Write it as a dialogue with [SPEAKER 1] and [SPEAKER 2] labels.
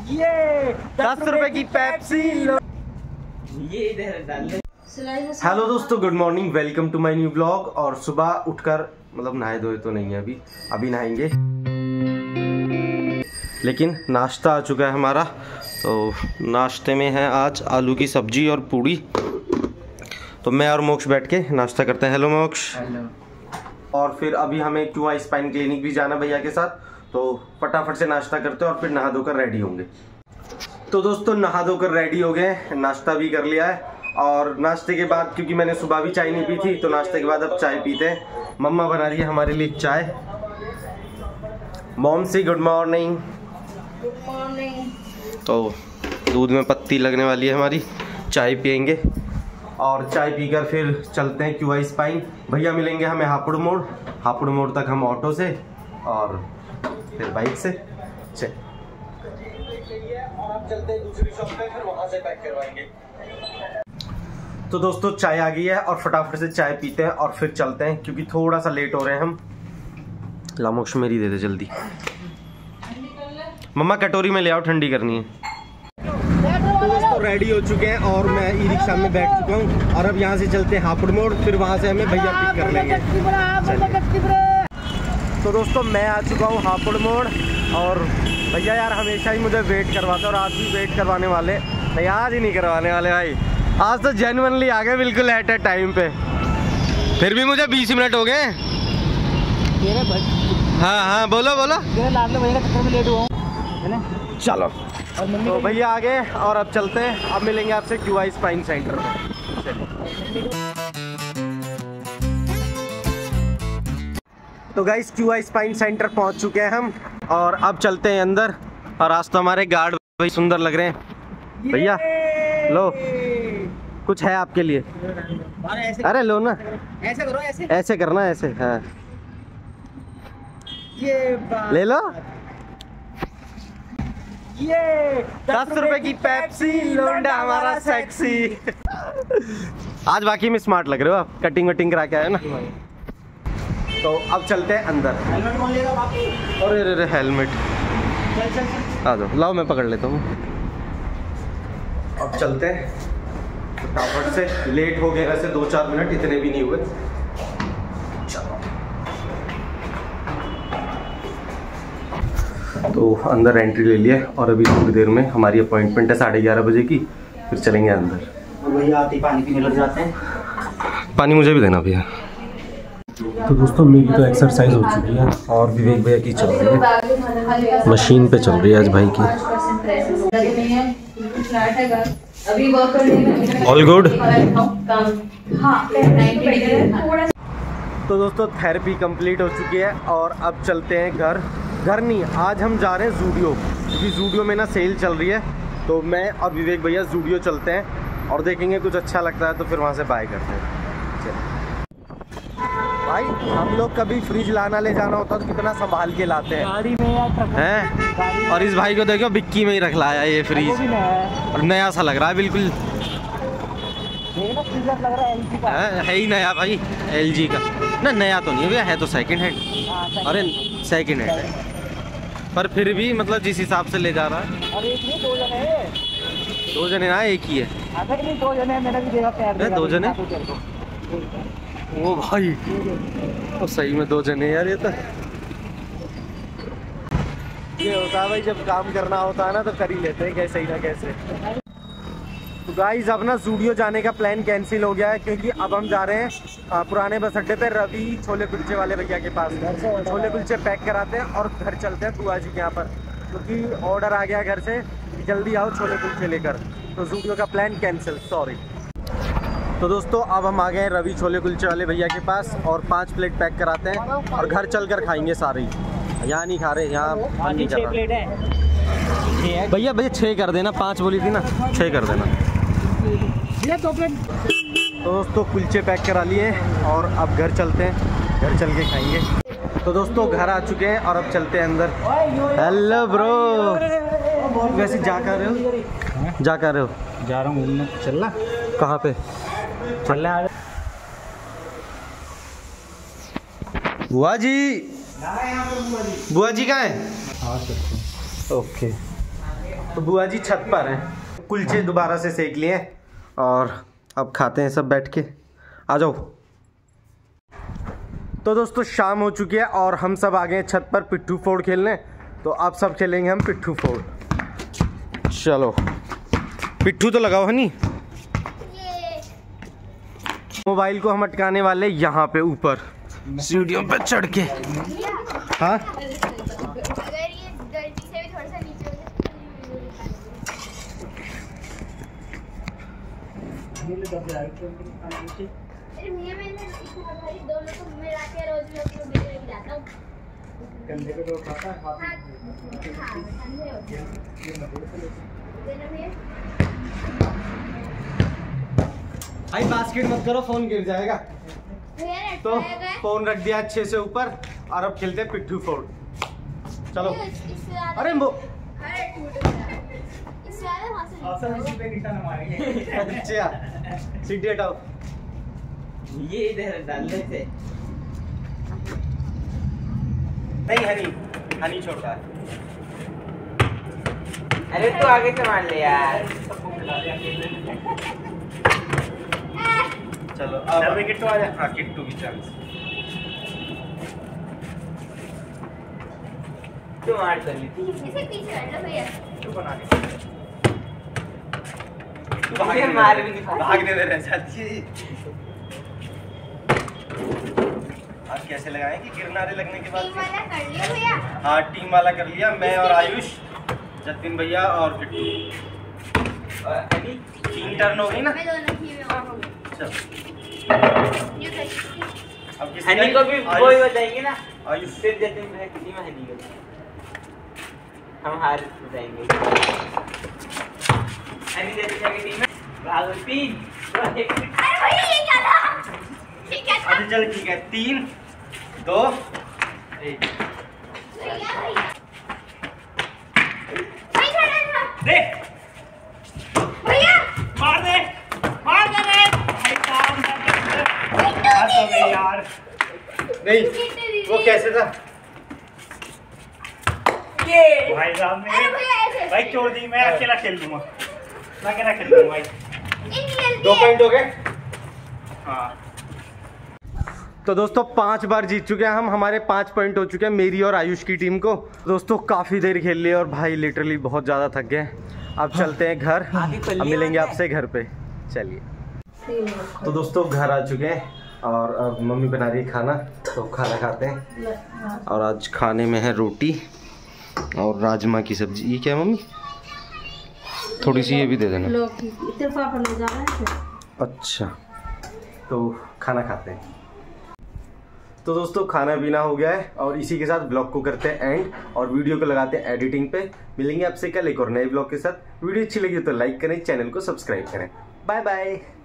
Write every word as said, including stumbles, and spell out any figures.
[SPEAKER 1] ये दस रुपए की पेप्सी। ये इधर डाल दे। हेलो दोस्तों, good morning, welcome to my new blog. और सुबह उठकर मतलब नहाए धोए तो नहीं है अभी अभी नहाएंगे, लेकिन नाश्ता आ चुका है हमारा। तो नाश्ते में है आज आलू की सब्जी और पूड़ी। तो मैं और मोक्ष बैठ के नाश्ता करते हैं। हेलो मोक्ष।
[SPEAKER 2] हेलो।
[SPEAKER 1] और फिर अभी हमें क्यू आई स्पाइन क्लिनिक भी जाना भैया के साथ, तो फटाफट से नाश्ता करते हैं और फिर नहा धोकर रेडी होंगे। तो दोस्तों नहा धोकर रेडी हो गए, नाश्ता भी कर लिया है। और नाश्ते के बाद, क्योंकि मैंने सुबह भी चाय नहीं पी थी, तो नाश्ते के बाद अब चाय पीते हैं। मम्मा बना रही है हमारे लिए चाय। Mom see good morning.
[SPEAKER 3] Good morning.
[SPEAKER 1] तो दूध में पत्ती लगने वाली है हमारी, चाय पियेंगे और चाय पीकर फिर चलते हैं क्यू आई स्पाइन। भैया मिलेंगे हमें हापुड़ मोड़, हापुड़ मोड़ तक हम ऑटो से और फिर बाइक से चल और हम चलते हैं दूसरी शॉप पे, फिर वहां से पैक करवाएंगे। तो दोस्तों चाय आ गई है और फटाफट से चाय पीते हैं और फिर चलते हैं, क्योंकि थोड़ा सा लेट हो रहे हैं हम। लामोक्ष मेरी दे दे जल्दी। मम्मा कटोरी में ले आओ, ठंडी करनी है। तो दोस्तों रेडी हो चुके हैं और मैं ई रिक्शा में बैठ चुका हूँ और अब यहाँ से चलते हैं हापुड़ मोड़, फिर वहाँ से हमें भैया पिक कर लेंगे। तो दोस्तों मैं आ चुका हूँ हापुड़ मोड़ और भैया यार हमेशा ही मुझे वेट करवाते और आज भी वेट करवाने वाले नहीं, आज ही नहीं करवाने वाले भाई। आज तो जेन्युइनली आ गए बिल्कुल एट ए टाइम पे। फिर भी मुझे बीस मिनट हो गए। हाँ हाँ बोलो बोलो।
[SPEAKER 2] लेट हुआ
[SPEAKER 1] चलो तो भैया आ गए और अब चलते हैं। अब मिलेंगे आपसे क्यू आई स्पाइन सेंटर में। तो guys Q I spine centre पहुंच चुके हैं हम और अब चलते हैं अंदर। और आज तो हमारे गार्ड भाई सुंदर लग रहे हैं। भैया लो, कुछ है आपके लिए। अरे लो ना,
[SPEAKER 2] ऐसे करो, ऐसे
[SPEAKER 1] ऐसे करना, ऐसे। हाँ
[SPEAKER 2] ये
[SPEAKER 1] ले लो।
[SPEAKER 2] ये
[SPEAKER 1] दस रुपए की पेप्सी, लोंडा हमारा सेक्सी। आज बाकी में स्मार्ट लग रहे हो आप, कटिंग वटिंग करा के आए ना। तो अब चलते हैं अंदर।
[SPEAKER 2] हेलमेट कौन लेगा बाकी?
[SPEAKER 1] अरे अरे अरे हेलमेट
[SPEAKER 2] चल चल चल।
[SPEAKER 1] आ जाओ, लाओ मैं पकड़ लेता हूँ। अब चलते हैं फटाफट से। लेट हो गए वैसे दो चार मिनट, इतने भी नहीं हुए। चलो तो अंदर एंट्री ले लिया और अभी थोड़ी देर में हमारी अपॉइंटमेंट है साढ़े ग्यारह बजे की, फिर चलेंगे अंदर।
[SPEAKER 2] भैया आते ही पानी पीने लग जाते हैं।
[SPEAKER 1] पानी मुझे भी देना भैया। तो दोस्तों मेरी तो एक्सरसाइज हो चुकी है और विवेक भैया की चल रही है, मशीन पे चल रही है आज भाई की। All good. तो दोस्तों थेरेपी कंप्लीट हो चुकी है और अब चलते हैं घर। घर नहीं, आज हम जा रहे हैं जूडियो, क्योंकि जूडियो में ना सेल चल रही है। तो मैं और विवेक भैया जूडियो चलते हैं और देखेंगे कुछ अच्छा लगता है तो फिर वहाँ से बाय करते हैं। भाई हम लोग कभी फ्रिज लाना ले जाना होता तो कितना संभाल के लाते हैं
[SPEAKER 2] गाड़ी में या ट्रक
[SPEAKER 1] हैं। और इस भाई को देखो बिक्की में ही रख लाया ये फ्रिज, और नया सा लग रहा है बिल्कुल।
[SPEAKER 2] लग रहा है एलजी का।
[SPEAKER 1] है, है ही नया भाई, एलजी का ना। नया तो नहीं है भैया, है तो सेकंड हैंड। अरे सेकंड हैंड है पर फिर भी मतलब जिस हिसाब से ले जा रहा है।
[SPEAKER 2] और एक नहीं दो जने हैं।
[SPEAKER 1] दो जने ना, एक ही है।
[SPEAKER 2] अगर नहीं दो जने, मैंने भी देखा पैर।
[SPEAKER 1] दो जने वो भाई, तो सही में दो जने यार। ये तो ये होता है भाई, जब काम करना होता है ना तो कर ही लेते हैं कैसे ही ना कैसे। तो गाइस अब ना जूडियो जाने का प्लान कैंसिल हो गया है, क्योंकि अब हम जा रहे हैं पुराने बस अड्डे पे रवि छोले कुलचे वाले भैया के पास। छोले कुलचे पैक कराते हैं और घर चलते हैं बुआ जी के यहाँ पर, क्योंकि ऑर्डर आ गया घर से कि जल्दी आओ छोले कुलचे लेकर। तो जूडियो का प्लान कैंसिल, सॉरी। तो दोस्तों अब हम आ गए हैं रवि छोले कुलचे वाले भैया के पास और पाँच प्लेट पैक कराते हैं और घर चल कर खाएंगे सारे ही। यहाँ नहीं खा रहे, यहाँ नहीं कर रहा भैया। भैया छः कर देना, पाँच बोली थी ना, छः कर देना। तो दोस्तों कुलचे पैक करा लिए और अब घर चलते हैं, घर चल के खाएंगे। तो दोस्तों घर आ चुके हैं और अब चलते हैं अंदर। हेलो ब्रो, वैसे जा कर रहे हो? जा कर रहे हो?
[SPEAKER 2] जा रहा हूँ घूमने। चल रहा?
[SPEAKER 1] कहाँ पे
[SPEAKER 2] चल रहा?
[SPEAKER 1] बुआ जी, बुआ जी कहाँ है? ओके तो बुआ जी छत पर हैं, कुलचे दोबारा से सेक लिए और अब खाते हैं सब बैठ के। आ जाओ। तो दोस्तों शाम हो चुकी है और हम सब आ गए हैं छत पर पिट्ठू फोड़ खेलने। तो अब सब खेलेंगे हम पिट्ठू फोड़। चलो पिट्ठू तो लगाओ हनी। मोबाइल को हम अटकाने वाले यहाँ पे ऊपर सीढ़ियों पे चढ़ के। हाँ
[SPEAKER 3] अगर ये गलती से भी थोड़ा सा नीचे हो जाए। अरे भैया मैं भाई दोनों को मिला के रोज लोग को दे जाता हूँ। कंधे पे तो खाता है हाथ में। हां कंधे होते हैं। देना भैया।
[SPEAKER 1] भाई बास्केट मत करो, फोन गिर जाएगा। तो फोन रख दिया अच्छे से ऊपर और अब खेलते हैं पिट्ठू फोड़। चलो। अरे वो अच्छा सीढ़ी हटाओ।
[SPEAKER 2] ये इधर डालने से
[SPEAKER 1] नहीं हनी, हनी छोटा है।
[SPEAKER 2] अरे तू आगे से मार ले यार।
[SPEAKER 1] चलो अब किट्टू आ जा। हाँ किट्टू की चांस।
[SPEAKER 2] तू मार कर ली।
[SPEAKER 3] इसे पीछे कर लो भैया।
[SPEAKER 1] तू बना के
[SPEAKER 2] भाग मार भी नहीं पाया।
[SPEAKER 1] भागने दे रहे साथी। अब कैसे लगाएं कि गिरनारे लगने के बाद?
[SPEAKER 3] टीम वाला कर लिया भैया।
[SPEAKER 1] हाँ टीम वाला कर लिया। मैं और आयुष, जतिन भैया और किट्टू। तीन टर्न हो गई ना?
[SPEAKER 3] मैं दोनों टीम में और हो गई। ये कैसे?
[SPEAKER 1] अब किसी
[SPEAKER 2] हनी को भी वही बताएंगे ना।
[SPEAKER 1] आयुष
[SPEAKER 2] फिर जतिन भैया की टीम हनी को हम हार जाएंगे। हनी जतिन भैया की टीम में भागो तीन।
[SPEAKER 3] अरे भैया ये क्या था? ये क्या था?
[SPEAKER 1] अच्छा चल ठीक है। तीन दो एक।
[SPEAKER 3] भैया भैया भैया भैया
[SPEAKER 1] दे
[SPEAKER 3] भैया
[SPEAKER 1] मार दे मार दे रे भाई काम कर यार। नहीं वो कैसे था
[SPEAKER 2] ये
[SPEAKER 4] भाई साहब
[SPEAKER 3] अरे
[SPEAKER 4] ने
[SPEAKER 3] भैया ऐसे
[SPEAKER 4] भाई छोड़ दी। मैं अकेला खेल लूंगा, मैं अकेला खेल लूंगा भाई।
[SPEAKER 3] इतनी जल्दी
[SPEAKER 1] दो पॉइंट हो गए।
[SPEAKER 4] हाँ
[SPEAKER 1] तो दोस्तों पांच बार जीत चुके हैं हम। हमारे पांच पॉइंट हो चुके हैं मेरी और आयुष की टीम को। दोस्तों काफी देर खेल लिए और भाई लिटरली बहुत ज्यादा थक गए। अब चलते हैं घर। अब मिलेंगे आपसे घर पे। चलिए। तो दोस्तों घर आ चुके हैं और अब मम्मी बना रही है खाना, तो खाना खाते हैं। और आज खाने में है रोटी और राजमा की सब्जी। ये क्या है मम्मी? थोड़ी सी ये भी दे देना। अच्छा तो खाना खाते हैं। तो दोस्तों खाना पीना हो गया है और इसी के साथ ब्लॉग को करते हैं एंड और वीडियो को लगाते हैं एडिटिंग पे। मिलेंगे आपसे कल एक और नए ब्लॉग के साथ। वीडियो अच्छी लगी तो लाइक करें, चैनल को सब्सक्राइब करें। Bye bye.